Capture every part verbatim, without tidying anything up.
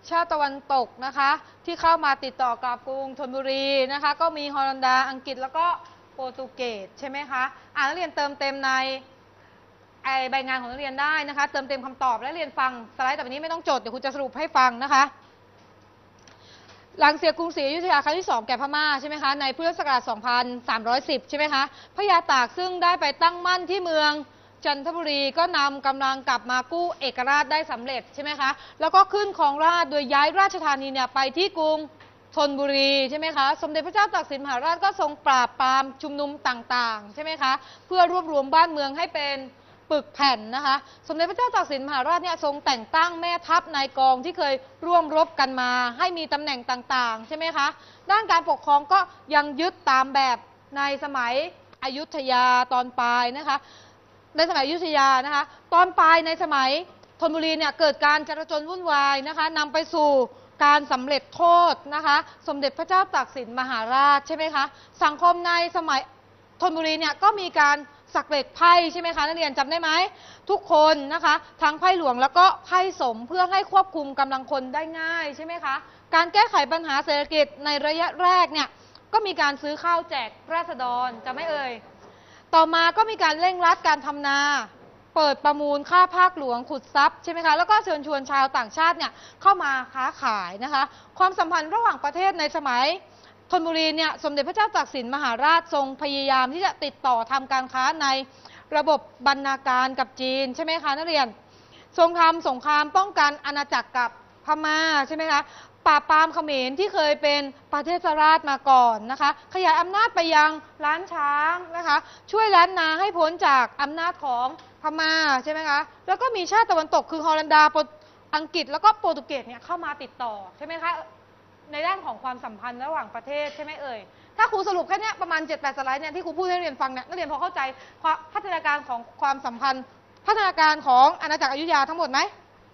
ชาติตะวันตกนะคะที่เข้ามาติดต่อกับกรุงธนบุรีนะคะก็มีฮอลันดาอังกฤษแล้วก็โปรตุเกสใช่ไหมคะอ่านักเรียนเติมเต็มในไอใบงานของนักเรียนได้นะคะเติมเต็มคำตอบและเรียนฟังสไลด์ต่อไปนี้ไม่ต้องจดเดี๋ยวครูจะสรุปให้ฟังนะคะหลังเสียกรุงศรีอยุธยาครั้งที่สองแก่พม่าใช่ไหมคะในพุทธศักราชสองพันสามร้อยสิบใช่ไหมคะพญาตากซึ่งได้ไปตั้งมั่นที่เมืองจันทบุรีก็นำกำลังกลับมากู้เอกราชได้สำเร็จใช่ไหมคะแล้วก็ขึ้นครองราชย์โดยย้ายราชธานีเนี่ยไปที่กรุงธนบุรีใช่ไหมคะสมเด็จพระเจ้าตากสินมหาราชก็ทรงปราบปรามชุมนุมต่างๆใช่ไหมคะเพื่อรวบรวมบ้านเมืองให้เป็นปึกแผ่นนะคะสมเด็จพระเจ้าตากสินมหาราชเนี่ยทรงแต่งตั้งแม่ทัพนายกองที่เคยร่วมรบกันมาให้มีตำแหน่งต่างๆใช่ไหมคะด้านการปกครองก็ยังยึดตามแบบในสมัยอยุธยาตอนปลายนะคะในสมัยอยุธยานะคะตอนปลายในสมัยธนบุรีเนี่ยเกิดการจลาจลวุ่นวายนะคะนำไปสู่การสำเร็จโทษนะคะสมเด็จพระเจ้าตากสินมหาราชใช่ไหมคะสังคมในสมัยธนบุรีเนี่ยก็มีการสักเหล็กไพ่ใช่ไหมคะนักเรียนจำได้ไหมทุกคนนะคะทั้งไพ่หลวงแล้วก็ไพ่สมเพื่อให้ควบคุมกำลังคนได้ง่ายใช่ไหมคะการแก้ไขปัญหาเศรษฐกิจในระยะแรกเนี่ยก็มีการซื้อข้าวแจกราษฎรจำไม่เอ่ยต่อมาก็มีการเร่งรัดการทำนาเปิดประมูลค่าภาคหลวงขุดทรัพย์ใช่ไหมคะแล้วก็เชิญชวนชาวต่างชาติเนี่ยเข้ามาค้าขายนะคะความสัมพันธ์ระหว่างประเทศในสมัยธนบุรีเนี่ยสมเด็จพระเจ้าตากสินมหาราชทรงพยายามที่จะติดต่อทำการค้าในระบบบรรณาการกับจีนใช่ไหมคะนักเรียนทรงทำสงครามป้องกันอาณาจักรกับพม่าใช่ไหมคะปราบปรามเขมรที่เคยเป็นประเทศราชมาก่อนนะคะขยายอำนาจไปยังล้านช้างนะคะช่วยล้านนาให้พ้นจากอำนาจของพม่าใช่ไหมคะแล้วก็มีชาติตะวันตกคือฮอลันดาอังกฤษแล้วก็โปรตุเกสเนี่ยเข้ามาติดต่อใช่ไหมคะในด้านของความสัมพันธ์ระหว่างประเทศใช่ไหมเอ่ยถ้าครูสรุปแค่นี้ประมาณ เจ็ดแปด สไลด์เนี่ยที่ครูพูดให้เรียนฟังเนี่ยนักเรียนพอเข้าใจพัฒนาการของความสัมพันธ์พัฒนาการของอาณาจักรอยุธยาทั้งหมดไหม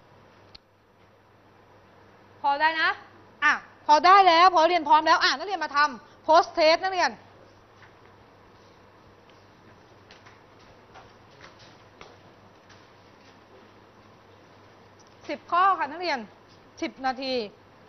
พอได้นะอ่ะพอได้แล้วพอเรียนพร้อมแล้วอ่ะนักเรียนมาทำ post test นักเรียนสิบข้อค่ะนักเรียนสิบนาที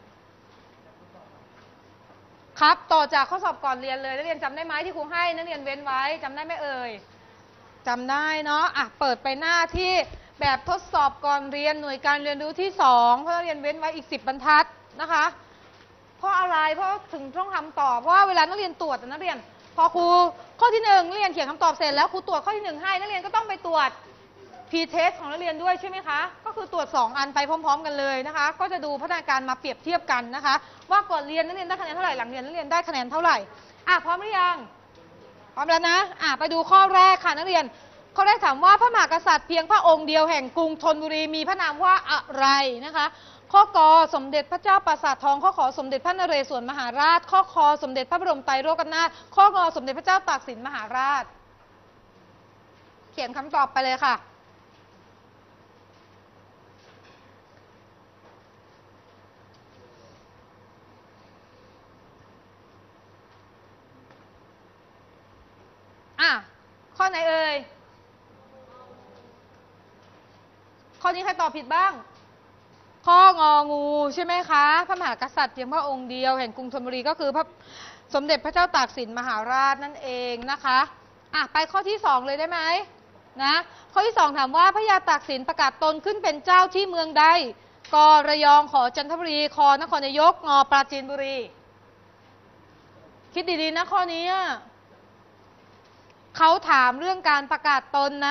ครับต่อจากข้อสอบก่อนเรียนเลยนักเรียนจำได้ไหมที่ครูให้นักเรียนเว้นไว้จำได้ไหมเอ่ยจำได้เนาะอ่ะเปิดไปหน้าที่แบบทดสอบก่อนเรียนหน่วยการเรียนรู้ที่สองเพราะนักเรียนเว้นไว้อีกสิบบรรทัดนะคะเพราะอะไรเพราะถึงต้องทำต่อเพราะว่าเวลานักเรียนตรวจนักเรียนพอครูข้อที่หนึ่งนักเรียนเขียนคำตอบเสร็จแล้วครูตรวจข้อที่หนึ่งให้นักเรียนก็ต้องไปตรวจP-test ของนักเรียนด้วยใช่ไหมคะก็คือตรวจสองอันไปพร้อมๆกันเลยนะคะก็จะดูพัฒนาการมาเปรียบเทียบกันนะคะว่าก่อนเรียนนักเรียนได้คะแนนเท่าไหร่หลังเรียนนักเรียนได้คะแนนเท่าไหร่อ่ะพร้อมหรือยังพร้อมแล้วนะอ่ะไปดูข้อแรกค่ะนักเรียนข้อแรกถามว่าพระมหากษัตริย์เพียงพระองค์เดียวแห่งกรุงธนบุรีมีพระนามว่าอะไรนะคะข้อกอสมเด็จพระเจ้าปราสาททองข้อขอสมเด็จพระนเรศวรมหาราชข้อคอสมเด็จพระบรมไตรโลกนาถข้องอสมเด็จพระเจ้าตากสินมหาราชเขียนคำตอบไปเลยค่ะอ่ะข้อไหนเอ่ยข้อนี้ใครตอบผิดบ้างข้ององูใช่ไหมคะพระมหากษัตริย์เพียงพระองค์เดียวแห่งกรุงธนบุรีก็คือพระสมเด็จพระเจ้าตากสินมหาราชนั่นเองนะคะอ่ะไปข้อที่สองเลยได้ไหมนะข้อที่สองถามว่าพระยาตากสินประกาศตนขึ้นเป็นเจ้าที่เมืองใดกระยองขอจันทบุรีคอนครนายกงอปราจีนบุรีคิดดีๆนะข้อนี้เขาถามเรื่องการประกาศตนนะ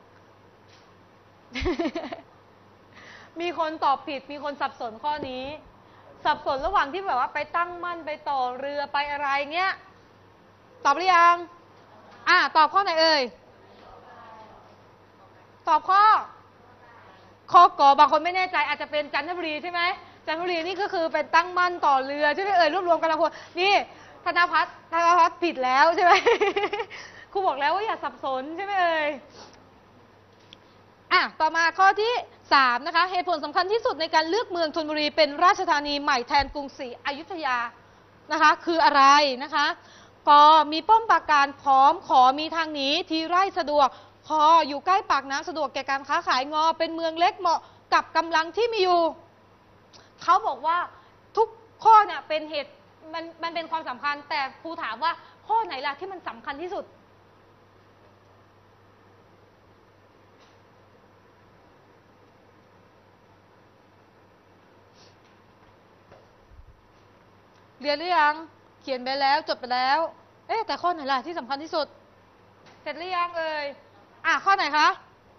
มีคนตอบผิดมีคนสับสนข้อนี้สับสนระหว่างที่แบบว่าไปตั้งมั่นไปต่อเรือไปอะไรเงี้ยตอบหรือยังอ่ะตอบข้อไหนเอ่ยตอบข้อข้อกอบางคนไม่แน่ใจอาจจะเป็นจันทบุรีใช่ไหมจันทบุรีนี่ก็คือเป็นตั้งมั่นต่อเรือใช่ไหมเอ่ยรวบรวมกำลังพลนี่ธนพัฒน์ธนพัฒน์ผิดแล้วใช่ไหม ครูบอกแล้วว่าอย่าสับสนใช่ไหมเอ่ยอ่ะต่อมาข้อที่สามนะคะเหตุผลสำคัญที่สุดในการเลือกเมืองธนบุรีเป็นราชธานีใหม่แทนกรุงศรีอยุธยานะคะคืออะไรนะคะกมีป้อมปราการพร้อมขอมีทางหนีทีไร่สะดวกคออยู่ใกล้ปากน้ำสะดวกแก่การค้าขายงอเป็นเมืองเล็กเหมาะกับกำลังที่มีอยู่เขาบอกว่าทุกข้อเนี่ยเป็นเหตุมันมันเป็นความสำคัญแต่ครูถามว่าข้อไหนล่ะที่มันสำคัญที่สุดเรียนหรือยังเขียนไปแล้วจดไปแล้วเอ๊ะแต่ข้อไหนล่ะที่สำคัญที่สุดเสร็จหรือยังเอ่ยอ่ะข้อไหนคะ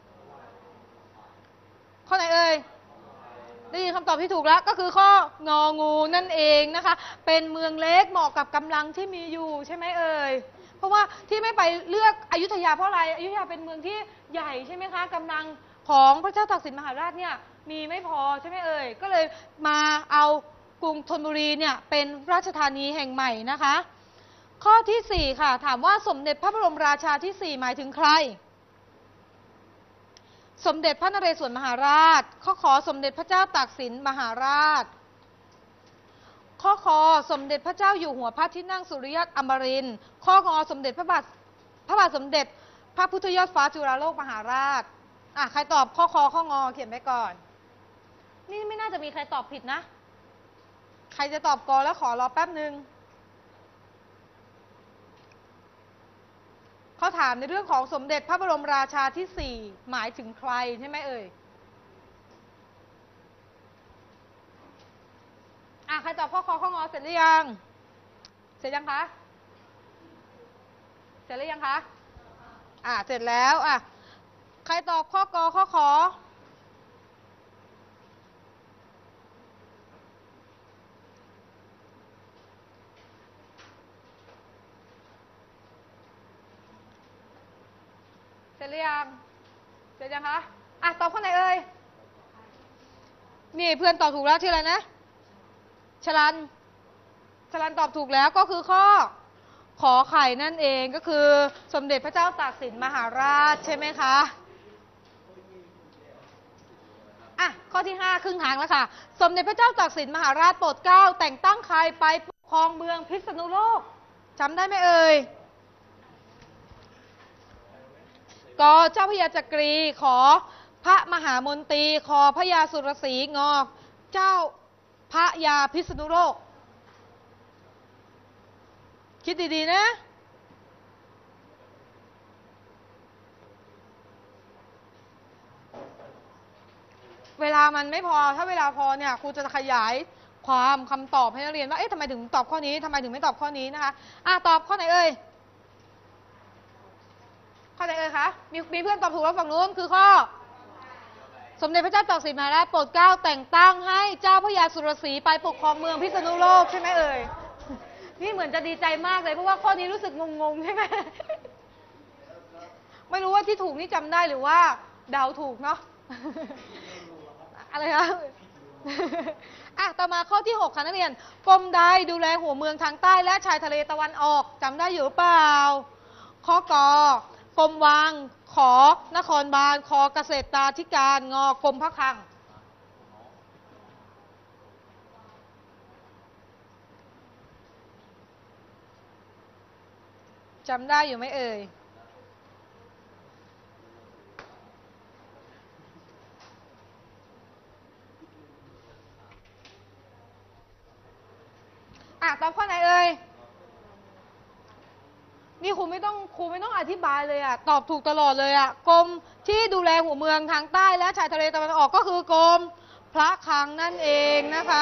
ข้อไหนเอ่ยได้ยินคำตอบที่ถูกแล้วก็คือข้ององูนั่นเองนะคะเป็นเมืองเล็กเหมาะกับกำลังที่มีอยู่ใช่ไหมเอ่ยเพราะว่าที่ไม่ไปเลือกอยุธยาเพราะอะไรอยุธยาเป็นเมืองที่ใหญ่ใช่ไหมคะกำลังของพระเจ้าตากสินมหาราชเนี่ยมีไม่พอใช่ไหมเอ่ยก็เลยมาเอากรุงธนบุรีเนี่ยเป็นราชธานีแห่งใหม่นะคะข้อที่สี่ค่ะถามว่าสมเด็จพระบรมราชาที่สี่หมายถึงใครสมเด็จพระนเรศวรมหาราชข้อขอสมเด็จพระเจ้าตากสินมหาราชข้อคอสมเด็จพระเจ้าอยู่หัวพระที่นั่งสุริยะอมรินทร์ข้องอสมเด็จพระบาทพระบาทสมเด็จพระพุทธยอดฟ้าจุฬาโลกมหาราชอ่ะใครตอบข้อคอข้องอเขียนไปก่อนนี่ไม่น่าจะมีใครตอบผิดนะใครจะตอบก่อนแล้วขอรอแป๊บนึงเขาถามในเรื่องของสมเด็จพระบรมราชาที่สี่หมายถึงใครใช่ไหมเอ่ยอ่ะใครตอบข้อคอข้องอเสร็จหรือยังเสร็จยังคะเสร็จหรือยังคะอ่ะเสร็จแล้วอ่ะใครตอบข้อกอข้อขอเสร็จหรือยังเสร็จยังคะอ่ะตอบข้อไหนเอ่ยนี่เพื่อนตอบถูกแล้วชื่ออะไรนะชลันชลันตอบถูกแล้วก็คือข้อขอไข่นั่นเองก็คือสมเด็จพระเจ้าตากสินมหาราชใช่ไหมคะอ่ะข้อที่ห้าครึ่งทางแล้วค่ะสมเด็จพระเจ้าตากสินมหาราชโปรดเกล้าแต่งตั้งใครไปปกครองเมืองพิษณุโลกจำได้ไหมเอ่ยกเจ้าพระยาจักรีขอพระมหามนตรีคอพระยาสุรศรีงอเจ้าพระยาพิษณุโลกคิดดีๆนะเวลามันไม่พอถ้าเวลาพอเนี่ยครูจะขยายความคำตอบให้นักเรียนว่าเอ๊ะทำไมถึงตอบข้อนี้ทำไมถึงไม่ตอบข้อนี้นะคะอ่ะตอบข้อไหนเอ่ยข้อไหนเอ่ยคะมีมีเพื่อนตอบถูกแล้วฝั่งนู้นคือข้อสมเด็จพระเจ้าตากสินมหาราชโปรดเกล้าแต่งตั้งให้เจ้าพระยาสุรศรีไปปกครองเมืองพิษณุโลกใช่ไหมเอ่ยนี่เหมือนจะดีใจมากเลยเพราะว่าข้อนี้รู้สึกงงๆใช่ไหมไม่รู้ว่าที่ถูกนี่จำได้หรือว่าเดาถูกเนาะอะไรคะอ่ะต่อมาข้อที่หกค่ะนักเรียนกรมใดดูแลหัวเมืองทางใต้และชายทะเลตะวันออกจำได้อยู่เปล่าข้อกกรมวังขอนครบาลคอเกษตราธิการงอกรมพระคลังจำได้อยู่ไหมเอ่ยอ่ะตอบข้อไหนเอ่ยนี่ครูไม่ต้องครูไม่ต้องอธิบายเลยอ่ะตอบถูกตลอดเลยอ่ะกรมที่ดูแลหัวเมืองทางใต้และชายทะเลตะวันออกก็คือกรมพระคลังนั่นเองนะคะ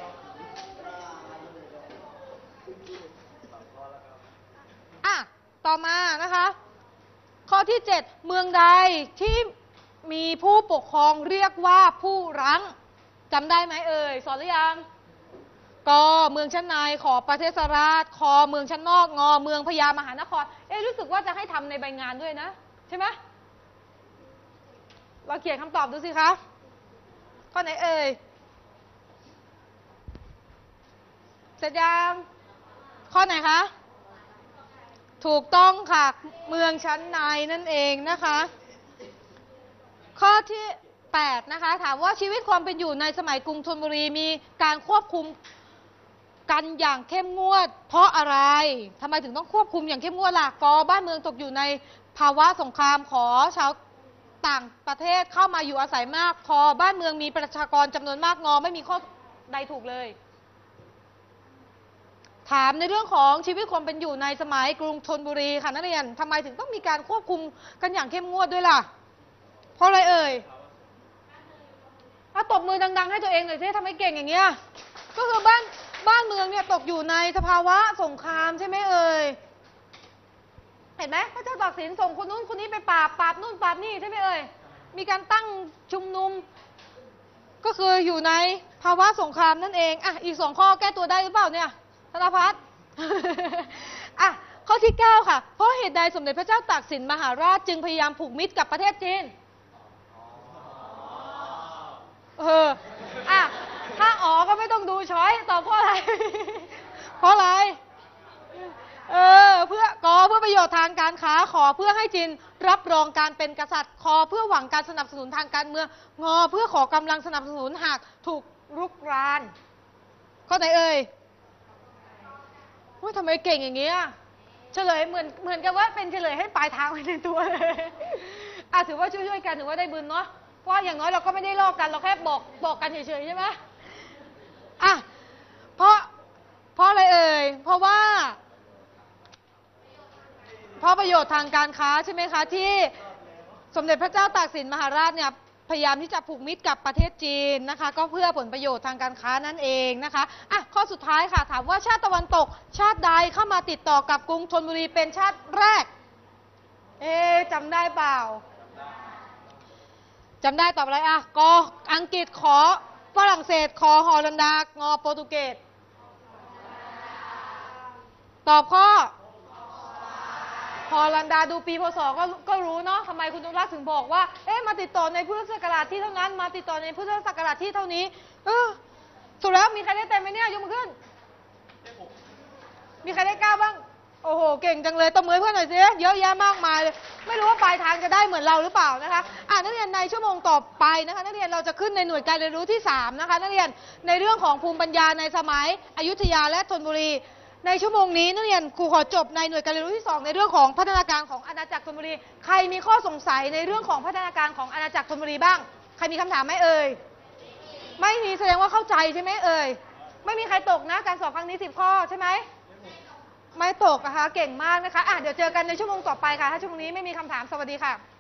อ่ะต่อมานะคะข้อที่เจ็ดเมืองใดที่มีผู้ปกครองเรียกว่าผู้รั้งจำได้ไหมเอ่ยสอนหรือยังกเมืองชั้นในขอประเทศราชคอเมืองชั้นนอกงอเมืองพญามหานครเอ๊ะรู้สึกว่าจะให้ทำในใบงานด้วยนะใช่ไหมเราเขียนคำตอบดูสิคะข้อไหนเอ่ยเสร็จยังข้อไหนคะถูกต้องค่ะเมืองชั้นในนั่นเองนะคะข้อที่แปดนะคะถามว่าชีวิตความเป็นอยู่ในสมัยกรุงธนบุรีมีการควบคุมกันอย่างเข้มงวดเพราะอะไรทำไมถึงต้องควบคุมอย่างเข้มงวดล่ะกบ้านเมืองตกอยู่ในภาวะสงครามขอชาวต่างประเทศเข้ามาอยู่อาศัยมากพอบ้านเมืองมีประชากรจำนวนมากงอไม่มีข้อใดถูกเลยถามในเรื่องของชีวิตความเป็นอยู่ในสมัยกรุงธนบุรีค่ะนักเรียนทำไมถึงต้องมีการควบคุมกันอย่างเข้มงวดด้วยล่ะเพราะอะไรเอ่ยเอาตบมือดังๆให้ตัวเองหน่อยสิทำไมเก่งอย่างเงี้ยก็คือบ้านบ้านเมืองเนี่ยตกอยู่ในสภาวะสงครามใช่ไหมเอ่ยเห็นไหมพระเจ้าตากสินส่งคนนู้นคนนี้ไปปราบปราบนู่นปราบนี่ใช่ไหมเอ่ยมีการตั้งชุมนุมก็คืออยู่ในภาวะสงครามนั่นเองอ่ะอีกสองข้อแก้ตัวได้หรือเปล่าเนี่ยธนภัทร อ่ะข้อที่เก้าค่ะเพราะเหตุใดสมเด็จพระเจ้าตากสินมหาราชจึงพยายามผูกมิตรกับประเทศจีนเอออ่ะถ้าอ๋อก็ไม่ต้องดูช้อยตอบเพราะอะไร เพราะอะไรเออเพื่อกอเพื่อประโยชน์ทางการค้าขอเพื่อให้จีนรับรองการเป็นกษัตริย์คอเพื่อหวังการสนับสนุนทางการเมืองงอเพื่อขอกำลังสนับสนุนหากถูกรุกรานข้อไหนเอ่ยว่าทำไมเก่งอย่างเงี้ยเฉลยเหมือนเหมือนกับว่าเป็นเฉลยให้ปลายทางไปในตัวเลยอ่ะถือว่าช่วยๆกันถือว่าได้บุญเนาะเพราะอย่างน้อยเราก็ไม่ได้ลอกกันเราแค่บอกบอกกันเฉยๆใช่ไหมอ่ะเพราะเพราะอะไรเอ่ยเพราะว่าเพราะประโยชน์ทางการค้าใช่ไหมคะที่สมเด็จพระเจ้าตากสินมหาราชเนี่ยพยายามที่จะผูกมิตรกับประเทศจีนนะคะก็เพื่อผลประโยชน์ทางการค้านั่นเองนะคะอ่ะข้อสุดท้ายค่ะถามว่าชาติตะวันตกชาติใดเข้ามาติดต่อกับกรุงธนบุรีเป็นชาติแรกเอ๊จำได้เปล่าจำได้ตอบอะไรอ่ะกออังกฤษขอฝรั่งเศสคอฮอลันดางอโปรตุเกสตอบข้อฮอลันดาดูปีพศก็ก็รู้เนาะทำไมคุณนุรักษ์ถึงบอกว่าเอ๊ะมาติดต่อในพุทธศักราชที่เท่านั้นมาติดต่อในพุทธศักราชที่เท่านี้เออสุดแล้วมีใครได้เต็มไหมเนี่ยยกมือขึ้นมีใครได้เก้าบ้างโอ้โหเก่งจังเลยตบมือเพื่อนหน่อยสิเยอะแยะมากมายเลยไม่รู้ว่าปลายทางจะได้เหมือนเราหรือเปล่านะคะอ่านักเรียนในชั่วโมงต่อไปนะคะนักเรียนเราจะขึ้นในหน่วยการเรียนรู้ที่สามนะคะนักเรียนในเรื่องของภูมิปัญญาในสมัยอยุธยาและธนบุรีในชั่วโมงนี้นักเรียนครูขอจบในหน่วยการเรียนรู้ที่สองในเรื่องของพัฒนาการของอาณาจักรธนบุรีใครมีข้อสงสัยในเรื่องของพัฒนาการของอาณาจักรธนบุรีบ้างใครมีคำถามไหมเอ่ยไม่มีแสดงว่าเข้าใจใช่ไหมเอ่ยไม่มีใครตกนะการสอบครั้งนี้สิบข้อใช่ไหมไม่ตกนะคะเก่งมากนะคะอ่ะเดี๋ยวเจอกันในชั่วโมงต่อไปค่ะถ้าชั่วโมงนี้ไม่มีคำถามสวัสดีค่ะ